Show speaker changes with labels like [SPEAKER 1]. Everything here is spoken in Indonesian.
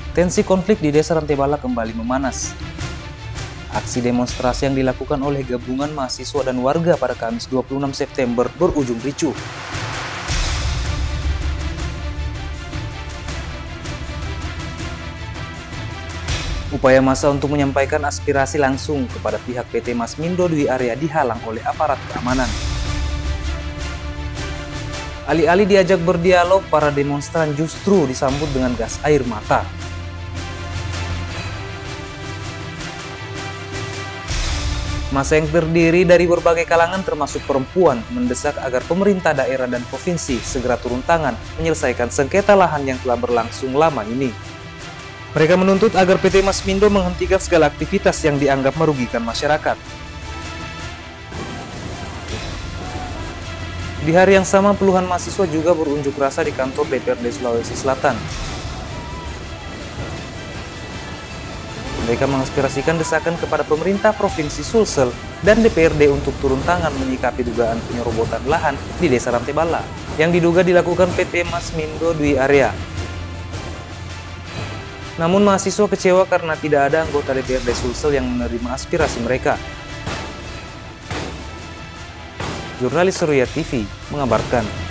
[SPEAKER 1] Tensi konflik di Desa Rantebala kembali memanas. Aksi demonstrasi yang dilakukan oleh gabungan mahasiswa dan warga pada Kamis 26 September berujung ricuh. Upaya massa untuk menyampaikan aspirasi langsung kepada pihak PT Masmindo Dwi Arya dihalang oleh aparat keamanan. Alih-alih diajak berdialog, para demonstran justru disambut dengan gas air mata. Massa yang terdiri dari berbagai kalangan termasuk perempuan mendesak agar pemerintah daerah dan provinsi segera turun tangan menyelesaikan sengketa lahan yang telah berlangsung lama ini. Mereka menuntut agar PT Masmindo menghentikan segala aktivitas yang dianggap merugikan masyarakat. Di hari yang sama, puluhan mahasiswa juga berunjuk rasa di kantor DPRD Sulawesi Selatan. Mereka mengaspirasikan desakan kepada pemerintah Provinsi Sulsel dan DPRD untuk turun tangan menyikapi dugaan penyerobotan lahan di Desa Rantebala yang diduga dilakukan PT Masmindo Dwi Arya. Namun mahasiswa kecewa karena tidak ada anggota DPRD Sulsel yang menerima aspirasi mereka. Jurnalis Surya TV mengabarkan.